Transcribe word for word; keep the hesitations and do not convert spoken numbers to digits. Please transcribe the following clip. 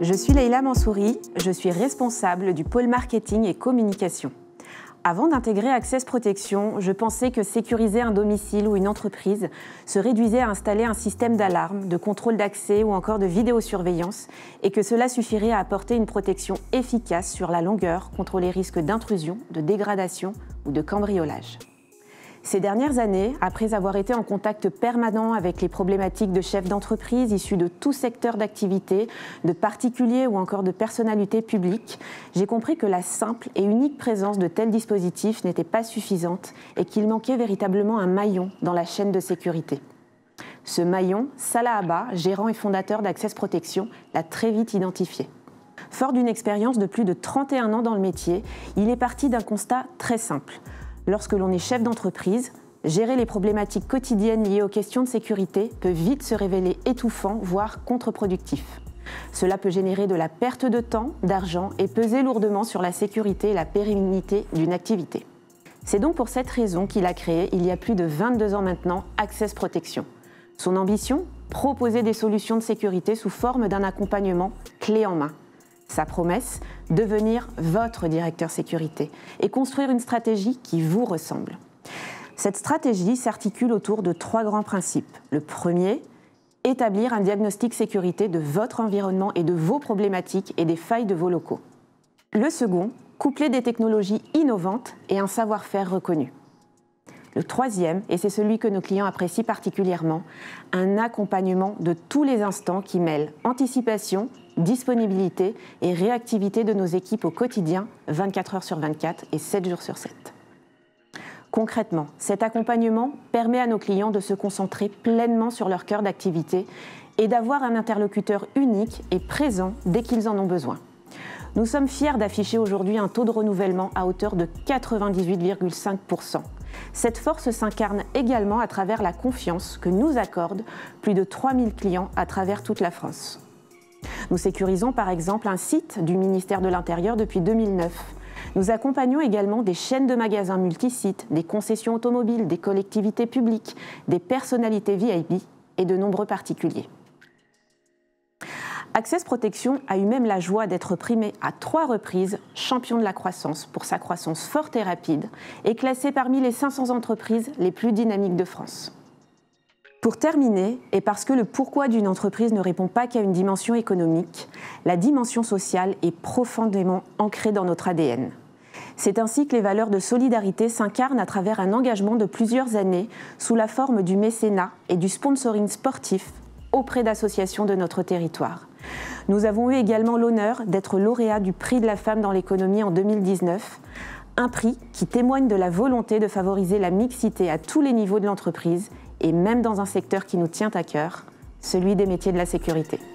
Je suis Leïla Mansouri, je suis responsable du pôle marketing et communication. Avant d'intégrer Access Protection, je pensais que sécuriser un domicile ou une entreprise se réduisait à installer un système d'alarme, de contrôle d'accès ou encore de vidéosurveillance et que cela suffirait à apporter une protection efficace sur la longueur contre les risques d'intrusion, de dégradation ou de cambriolage. Ces dernières années, après avoir été en contact permanent avec les problématiques de chefs d'entreprise issus de tout secteur d'activité, de particuliers ou encore de personnalités publiques, j'ai compris que la simple et unique présence de tels dispositifs n'était pas suffisante et qu'il manquait véritablement un maillon dans la chaîne de sécurité. Ce maillon, Salah Abba, gérant et fondateur d'Access Protection, l'a très vite identifié. Fort d'une expérience de plus de trente et un ans dans le métier, il est parti d'un constat très simple. Lorsque l'on est chef d'entreprise, gérer les problématiques quotidiennes liées aux questions de sécurité peut vite se révéler étouffant, voire contre-productif. Cela peut générer de la perte de temps, d'argent et peser lourdement sur la sécurité et la pérennité d'une activité. C'est donc pour cette raison qu'il a créé, il y a plus de vingt-deux ans maintenant, Access Protection. Son ambition ? Proposer des solutions de sécurité sous forme d'un accompagnement clé en main. Sa promesse, devenir votre directeur sécurité et construire une stratégie qui vous ressemble. Cette stratégie s'articule autour de trois grands principes. Le premier, établir un diagnostic sécurité de votre environnement et de vos problématiques et des failles de vos locaux. Le second, coupler des technologies innovantes et un savoir-faire reconnu. Le troisième, et c'est celui que nos clients apprécient particulièrement, un accompagnement de tous les instants qui mêle anticipation, disponibilité et réactivité de nos équipes au quotidien, vingt-quatre heures sur vingt-quatre et sept jours sur sept. Concrètement, cet accompagnement permet à nos clients de se concentrer pleinement sur leur cœur d'activité et d'avoir un interlocuteur unique et présent dès qu'ils en ont besoin. Nous sommes fiers d'afficher aujourd'hui un taux de renouvellement à hauteur de quatre-vingt-dix-huit virgule cinq pour cent. Cette force s'incarne également à travers la confiance que nous accordent plus de trois mille clients à travers toute la France. Nous sécurisons par exemple un site du ministère de l'Intérieur depuis deux mille neuf. Nous accompagnons également des chaînes de magasins multisites, des concessions automobiles, des collectivités publiques, des personnalités V I P et de nombreux particuliers. Access Protection a eu même la joie d'être primé à trois reprises champion de la croissance pour sa croissance forte et rapide et classé parmi les cinq cents entreprises les plus dynamiques de France. Pour terminer, et parce que le pourquoi d'une entreprise ne répond pas qu'à une dimension économique, la dimension sociale est profondément ancrée dans notre A D N. C'est ainsi que les valeurs de solidarité s'incarnent à travers un engagement de plusieurs années sous la forme du mécénat et du sponsoring sportif auprès d'associations de notre territoire. Nous avons eu également l'honneur d'être lauréats du prix de la femme dans l'économie en deux mille dix-neuf, un prix qui témoigne de la volonté de favoriser la mixité à tous les niveaux de l'entreprise et même dans un secteur qui nous tient à cœur, celui des métiers de la sécurité.